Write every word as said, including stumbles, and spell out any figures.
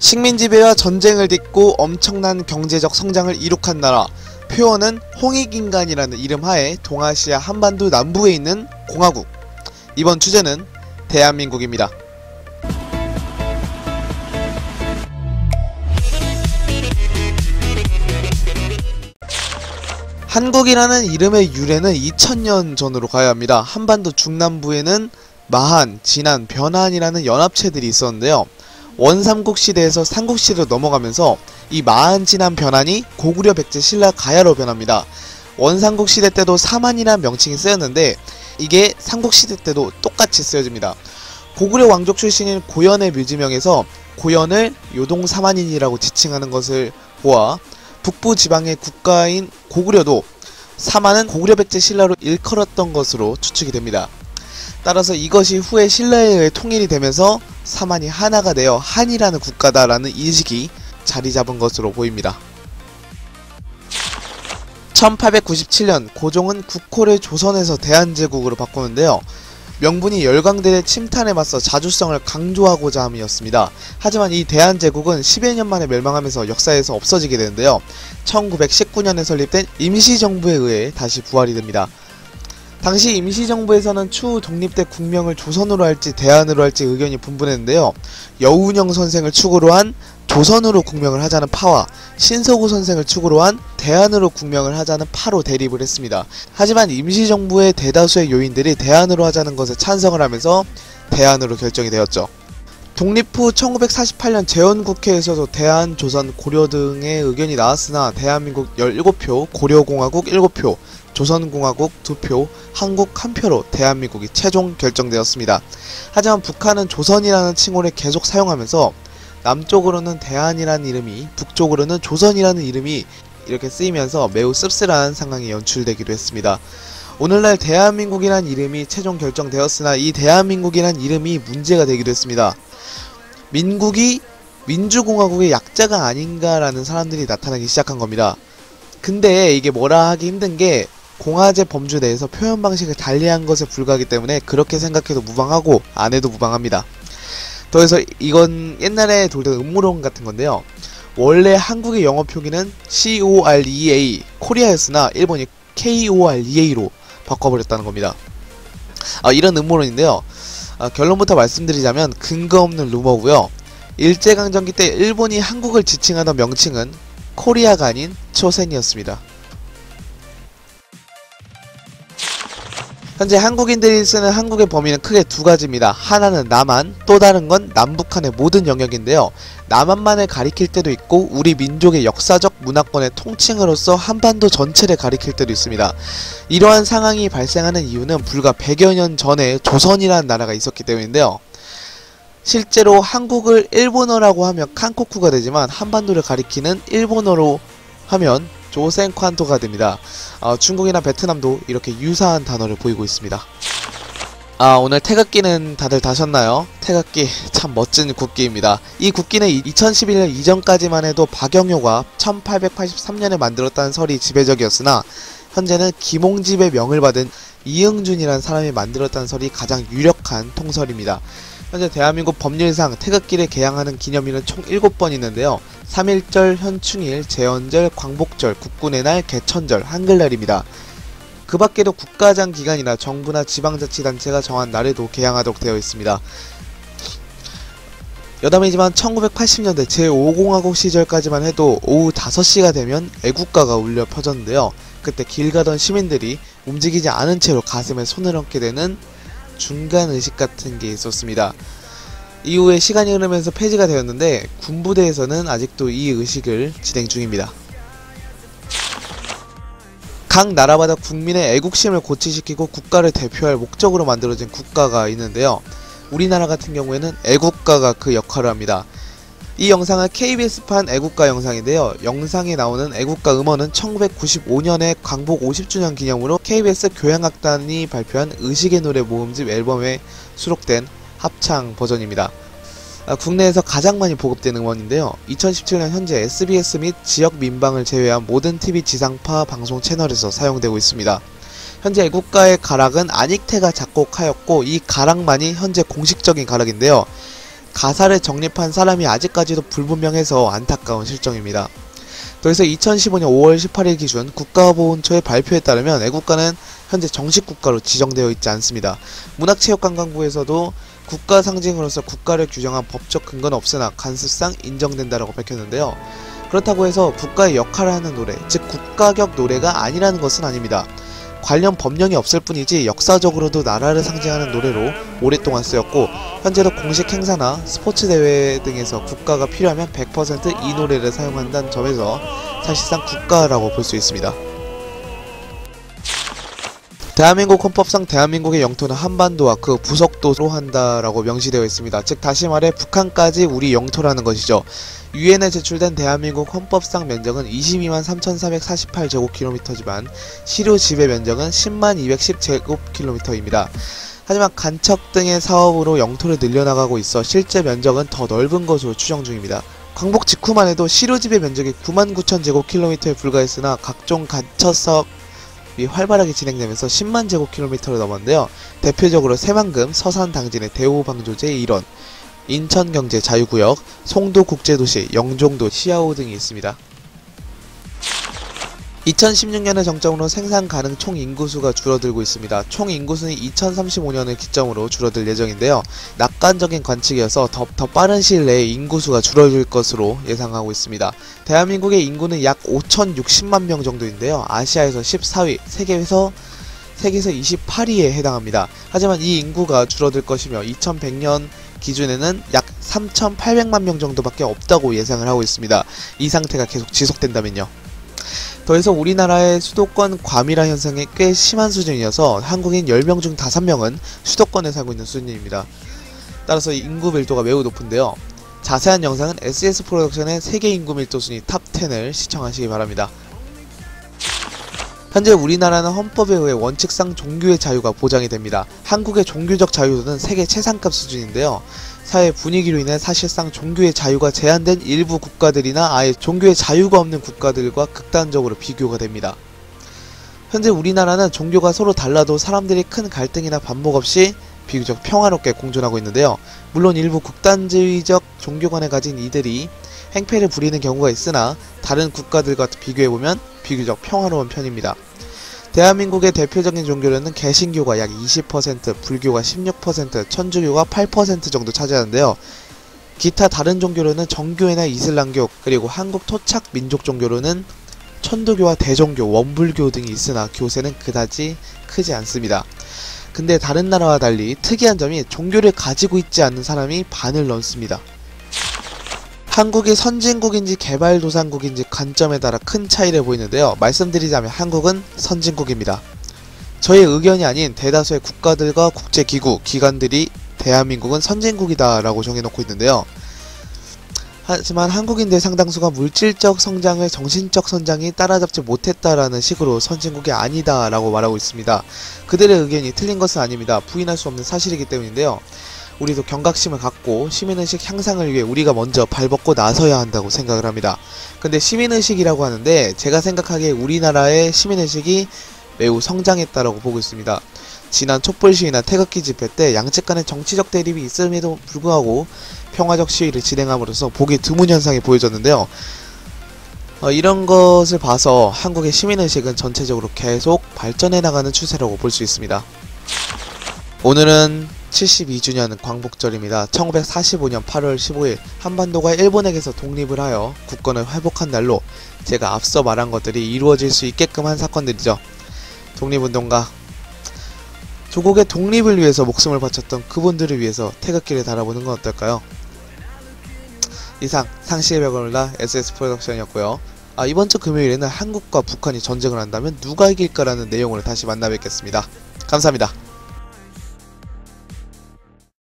식민지배와 전쟁을 딛고 엄청난 경제적 성장을 이룩한 나라, 표어는 홍익인간이라는 이름 하에 동아시아 한반도 남부에 있는 공화국. 이번 주제는 대한민국입니다. 한국이라는 이름의 유래는 이천 년 전으로 가야 합니다. 한반도 중남부에는 마한, 진안, 변한이라는 연합체들이 있었는데요. 원삼국 시대에서 삼국 시대로 넘어가면서 이 마한, 진안, 변한이 고구려, 백제, 신라, 가야로 변합니다. 원삼국 시대 때도 사만이라는 명칭이 쓰였는데 이게 삼국 시대 때도 똑같이 쓰여집니다. 고구려 왕족 출신인 고연의 묘지명에서 고연을 요동사만인이라고 지칭하는 것을 보아 북부 지방의 국가인 고구려도 사만은 고구려, 백제, 신라로 일컬었던 것으로 추측이 됩니다. 따라서 이것이 후에 신라에 의해 통일이 되면서 사만이 하나가 되어 한이라는 국가다라는 인식이 자리 잡은 것으로 보입니다. 천팔백구십칠 년 고종은 국호를 조선에서 대한제국으로 바꾸는데요. 명분이 열강들의 침탈에 맞서 자주성을 강조하고자 함이었습니다. 하지만 이 대한제국은 십여 년 만에 멸망하면서 역사에서 없어지게 되는데요. 천구백십구 년에 설립된 임시정부에 의해 다시 부활이 됩니다. 당시 임시정부에서는 추후 독립대 국명을 조선으로 할지 대한으로 할지 의견이 분분했는데요. 여운형 선생을 축으로 한 조선으로 국명을 하자는 파와 신서구 선생을 축으로 한 대한으로 국명을 하자는 파로 대립을 했습니다. 하지만 임시정부의 대다수의 요인들이 대한으로 하자는 것에 찬성을 하면서 대한으로 결정이 되었죠. 독립 후 천구백사십팔 년 재헌국회에서도 대한, 조선, 고려 등의 의견이 나왔으나 대한민국 열일곱 표, 고려공화국 일곱 표, 조선공화국 두 표, 한국 한 표로 대한민국이 최종 결정되었습니다. 하지만 북한은 조선이라는 칭호를 계속 사용하면서 남쪽으로는 대한이라는 이름이, 북쪽으로는 조선이라는 이름이 이렇게 쓰이면서 매우 씁쓸한 상황이 연출되기도 했습니다. 오늘날 대한민국이란 이름이 최종 결정되었으나 이 대한민국이란 이름이 문제가 되기도 했습니다. 민국이 민주공화국의 약자가 아닌가라는 사람들이 나타나기 시작한 겁니다. 근데 이게 뭐라 하기 힘든게 공화제 범주 내에서 표현 방식을 달리한 것에 불과하기 때문에 그렇게 생각해도 무방하고 안해도 무방합니다. 더해서 이건 옛날에 돌던 음모론 같은 건데요. 원래 한국의 영어 표기는 코레아, 코리아였으나 일본이 코레아로 바꿔버렸다는 겁니다. 아, 이런 음모론인데요. 아, 결론부터 말씀드리자면 근거 없는 루머고요. 일제강점기 때 일본이 한국을 지칭하던 명칭은 코리아가 아닌 초센이었습니다. 현재 한국인들이 쓰는 한국의 범위는 크게 두 가지입니다. 하나는 남한, 또 다른 건 남북한의 모든 영역인데요. 남한만을 가리킬 때도 있고 우리 민족의 역사적 문화권의 통칭으로서 한반도 전체를 가리킬 때도 있습니다. 이러한 상황이 발생하는 이유는 불과 백여 년 전에 조선이라는 나라가 있었기 때문인데요. 실제로 한국을 일본어라고 하면 칸코쿠가 되지만 한반도를 가리키는 일본어로 하면 조센칸토가 됩니다. 어, 중국이나 베트남도 이렇게 유사한 단어를 보이고 있습니다. 아, 오늘 태극기는 다들 다셨나요? 태극기 참 멋진 국기입니다. 이 국기는 이천십일 년 이전까지만 해도 박영효가 천팔백팔십삼 년에 만들었다는 설이 지배적이었으나 현재는 김홍집의 명을 받은 이응준이라는 사람이 만들었다는 설이 가장 유력한 통설입니다. 현재 대한민국 법률상 태극기를 개양하는 기념일은 총 일곱 번 있는데요. 삼일절, 현충일, 제헌절, 광복절, 국군의 날, 개천절, 한글날입니다. 그 밖에도 국가장 기간이나 정부나 지방자치단체가 정한 날에도 개양하도록 되어 있습니다. 여담이지만 천구백팔십 년대 제오 공화국 시절까지만 해도 오후 다섯 시가 되면 애국가가 울려 퍼졌는데요. 그때 길 가던 시민들이 움직이지 않은 채로 가슴에 손을 얹게 되는 중간의식 같은 게 있었습니다. 이후에 시간이 흐르면서 폐지가 되었는데 군부대에서는 아직도 이 의식을 진행 중입니다. 각 나라마다 국민의 애국심을 고취시키고 국가를 대표할 목적으로 만들어진 국가가 있는데요. 우리나라 같은 경우에는 애국가가 그 역할을 합니다. 이 영상은 케이비에스판 애국가 영상인데요. 영상에 나오는 애국가 음원은 천구백구십오 년에 광복 오십 주년 기념으로 케이비에스 교향악단이 발표한 의식의 노래 모음집 앨범에 수록된 합창 버전입니다. 아, 국내에서 가장 많이 보급된 음원인데요. 이천십칠 년 현재 에스비에스 및 지역 민방을 제외한 모든 티비 지상파 방송 채널에서 사용되고 있습니다. 현재 애국가의 가락은 안익태가 작곡하였고 이 가락만이 현재 공식적인 가락인데요. 가사를 정립한 사람이 아직까지도 불분명해서 안타까운 실정입니다. 그래서 이천십오년 오월 십팔일 기준 국가보훈처의 발표에 따르면 애국가는 현재 정식 국가로 지정되어 있지 않습니다. 문화체육관광부에서도 국가 상징으로서 국가를 규정한 법적 근거는 없으나 간습상 인정된다라고 밝혔는데요. 그렇다고 해서 국가의 역할을 하는 노래, 즉 국가격 노래가 아니라는 것은 아닙니다. 관련 법령이 없을 뿐이지 역사적으로도 나라를 상징하는 노래로 오랫동안 쓰였고, 현재도 공식 행사나 스포츠 대회 등에서 국가가 필요하면 백 퍼센트 이 노래를 사용한다는 점에서 사실상 국가라고 볼 수 있습니다. 대한민국 헌법상 대한민국의 영토는 한반도와 그 부속도로 한다라고 명시되어 있습니다. 즉 다시 말해 북한까지 우리 영토라는 것이죠. 유엔에 제출된 대한민국 헌법상 면적은 이십이만 삼천사백사십팔 제곱킬로미터지만 실효 지배 면적은 십만 이백십 제곱킬로미터입니다. 하지만 간척 등의 사업으로 영토를 늘려나가고 있어 실제 면적은 더 넓은 것으로 추정 중입니다. 광복 직후만 해도 실효 지배 면적이 구만 구천 제곱킬로미터에 불과했으나 각종 간척 사업이 활발하게 진행되면서 십만 제곱킬로미터를 넘었는데요. 대표적으로 새만금, 서산당진의 대우방조제의 일원, 인천경제자유구역, 송도국제도시, 영종도, 시아오 등이 있습니다. 이천십육년을 정점으로 생산 가능 총 인구수가 줄어들고 있습니다. 총 인구수는 이천삼십오년을 기점으로 줄어들 예정인데요. 낙관적인 관측이어서 더, 더 빠른 시일 내에 인구수가 줄어들 것으로 예상하고 있습니다. 대한민국의 인구는 약 오천육십만 명 정도인데요. 아시아에서 십사위, 세계에서 세계에서 이십팔위에 해당합니다. 하지만 이 인구가 줄어들 것이며 이천백년 기준에는 약 삼천팔백만 명 정도밖에 없다고 예상을 하고 있습니다. 이 상태가 계속 지속된다면요. 더해서 우리나라의 수도권 과밀화 현상이 꽤 심한 수준이어서 한국인 열 명 중 다섯 명은 수도권에 살고 있는 수준입니다. 따라서 인구 밀도가 매우 높은데요. 자세한 영상은 에스에스 프로덕션의 세계 인구 밀도 순위 탑 텐을 시청하시기 바랍니다. 현재 우리나라는 헌법에 의해 원칙상 종교의 자유가 보장이 됩니다. 한국의 종교적 자유도는 세계 최상급 수준인데요. 사회 분위기로 인해 사실상 종교의 자유가 제한된 일부 국가들이나 아예 종교의 자유가 없는 국가들과 극단적으로 비교가 됩니다. 현재 우리나라는 종교가 서로 달라도 사람들이 큰 갈등이나 반목 없이 비교적 평화롭게 공존하고 있는데요. 물론 일부 극단주의적 종교관을 가진 이들이 행패를 부리는 경우가 있으나 다른 국가들과 비교해보면 비교적 평화로운 편입니다. 대한민국의 대표적인 종교로는 개신교가 약 이십 퍼센트, 불교가 십육 퍼센트, 천주교가 팔 퍼센트 정도 차지하는데요. 기타 다른 종교로는 정교회나 이슬람교, 그리고 한국 토착 민족 종교로는 천도교와 대종교, 원불교 등이 있으나 교세는 그다지 크지 않습니다. 근데 다른 나라와 달리 특이한 점이 종교를 가지고 있지 않는 사람이 반을 넘습니다. 한국이 선진국인지 개발도상국인지 관점에 따라 큰 차이를 보이는데요. 말씀드리자면 한국은 선진국입니다. 저의 의견이 아닌 대다수의 국가들과 국제기구, 기관들이 대한민국은 선진국이다 라고 정해놓고 있는데요. 하지만 한국인들 상당수가 물질적 성장을 정신적 성장이 따라잡지 못했다라는 식으로 선진국이 아니다 라고 말하고 있습니다. 그들의 의견이 틀린 것은 아닙니다. 부인할 수 없는 사실이기 때문인데요. 우리도 경각심을 갖고 시민의식 향상을 위해 우리가 먼저 발벗고 나서야 한다고 생각을 합니다. 근데 시민의식이라고 하는데 제가 생각하기에 우리나라의 시민의식이 매우 성장했다라고 보고 있습니다. 지난 촛불 시위나 태극기 집회 때 양측 간의 정치적 대립이 있음에도 불구하고 평화적 시위를 진행함으로써 보기 드문 현상이 보여졌는데요. 어, 이런 것을 봐서 한국의 시민의식은 전체적으로 계속 발전해 나가는 추세라고 볼 수 있습니다. 오늘은 칠십이주년 광복절입니다. 천구백사십오년 팔월 십오일 한반도가 일본에게서 독립을 하여 국권을 회복한 날로 제가 앞서 말한 것들이 이루어질 수 있게끔 한 사건들이죠. 독립운동가, 조국의 독립을 위해서 목숨을 바쳤던 그분들을 위해서 태극기를 달아보는 건 어떨까요? 이상 상식의 벽을 올라 에스에스 프로덕션이었고요. 아, 이번주 금요일에는 한국과 북한이 전쟁을 한다면 누가 이길까라는 내용으로 다시 만나 뵙겠습니다. 감사합니다.